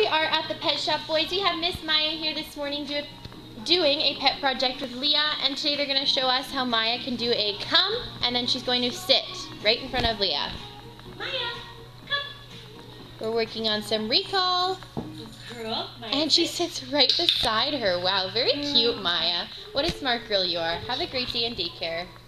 we are at the pet shop, boys. We have Miss Maya here this morning doing a pet project with Leah, and today they're going to show us how Maya can do a come, and then she's going to sit right in front of Leah. Maya, come. We're working on some recall, Girl, Maya, and she sits right beside her. Wow, very cute, Maya. What a smart girl you are. Have a great day in daycare.